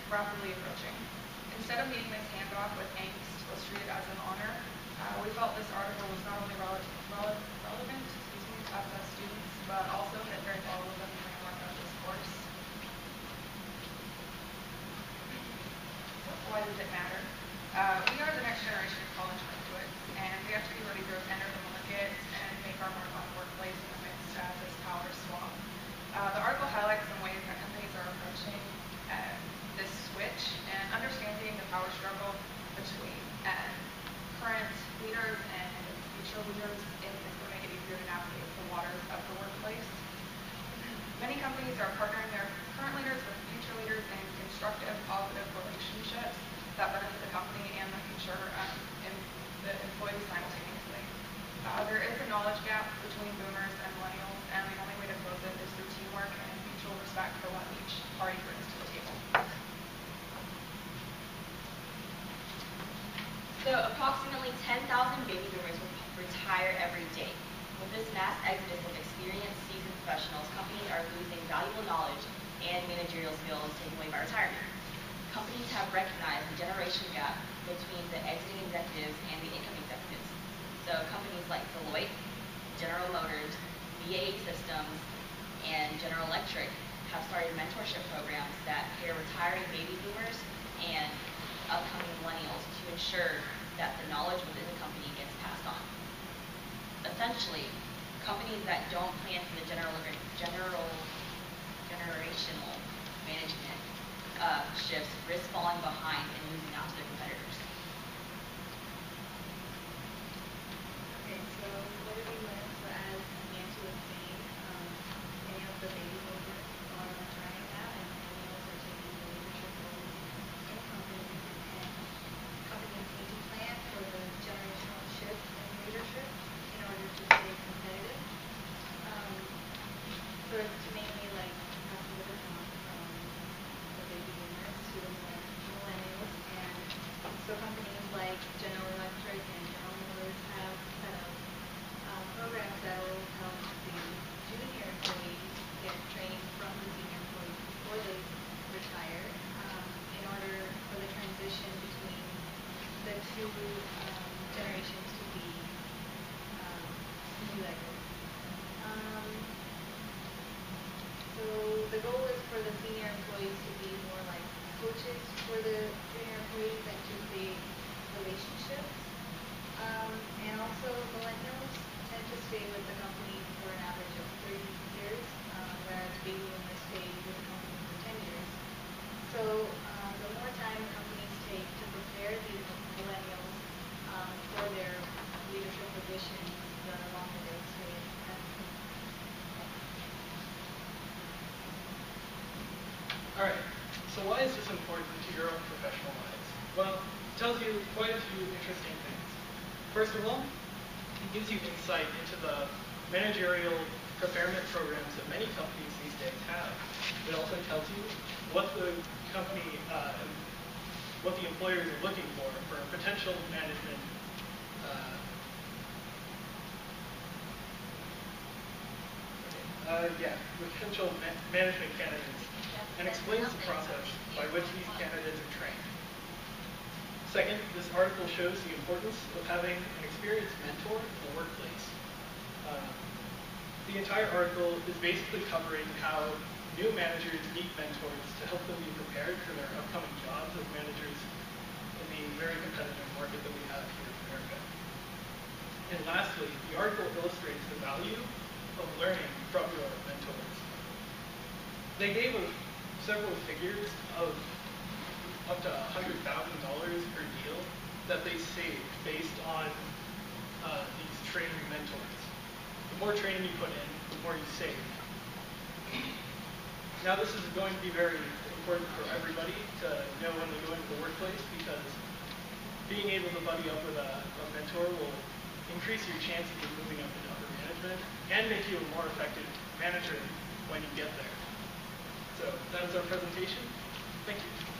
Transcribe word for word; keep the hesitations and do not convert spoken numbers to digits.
rapidly approaching. Instead of meeting this handoff with angst, let's treat it as an honor. Uh, we felt this article was not only rele rele relevant excuse me, to us as students, but also hit very well with the framework of this course. So why does it matter? Uh, we are the next generation of college graduates, and we have to be ready to enter the market and make our mark on the workplace in the midst of this power swap. Uh, the article highlights some ways that companies are approaching uh, this switch and understanding the power struggle between uh, current leaders and future leaders, and it's going to make it easier to navigate the waters of the workplace. Many companies are partnering their current leaders with future leaders in constructive, positive relationships that benefit the company and the future um, and the employees simultaneously. Uh, there is a knowledge gap between boomers and millennials, and the only way to close it is through teamwork and mutual respect for what each party brings to the table. So approximately ten thousand baby boomers will retire every day. With this mass exodus of experienced, seasoned professionals, companies are losing valuable knowledge and managerial skills taken away by retirement. Companies have recognized the generation gap between the exiting executives and the incoming executives. So companies like Deloitte, General Motors, B A E Systems, and General Electric have started mentorship programs that pair retiring baby boomers and upcoming millennials to ensure that the knowledge within the company gets passed on. Essentially, companies that don't plan for the general, general generational management uh, shifts risk falling behind and losing out to their competitors. Okay, so what did we learn? So as Nancy was saying, um, many of the baby boomers are retiring now, and millennials are taking the leadership roles in companies, and companies need to plan for the generational shift in leadership in order to stay competitive. Um, so it's mainly like pass the baton from the baby boomers to the millennials, and so companies like General Electric and General Motors have set up um, programs that will help the junior employees get training from the senior employees before they retire, um, in order for the transition between the two um, generations to be um, smooth. Um, so the goal is for the senior employees to be more like coaches for the junior employees and to create relationships. Um, and also millennials tend to stay with the company for an average of thirty years, um, whereas baby boomers stay with the company for ten years. So um, the more time companies take to prepare these millennials um, for their leadership positions, the longer they stay at the company. Alright, so why is this important to your own professional lives? Well, it tells you quite a few interesting things. First of all, it gives you insight into the managerial preparement programs that many companies these days have. It also tells you what the company, uh, what the employers are looking for for potential management uh, uh, yeah, potential ma management candidates, and explains the process by which these candidates are trained. Second, this article shows the importance of having an experienced mentor in the workplace. Uh, the entire article is basically covering how new managers need mentors to help them be prepared for their upcoming jobs as managers in the very competitive market that we have here in America. And lastly, the article illustrates the value of learning from your mentors. They gave us several figures of up to one hundred thousand dollars per deal that they saved based on uh, these training mentors. The more training you put in, the more you save. Now this is going to be very important for everybody to know when they go into the workplace, because being able to buddy up with a, a mentor will increase your chances of moving up into upper management and make you a more effective manager when you get there. So that is our presentation. Thank you.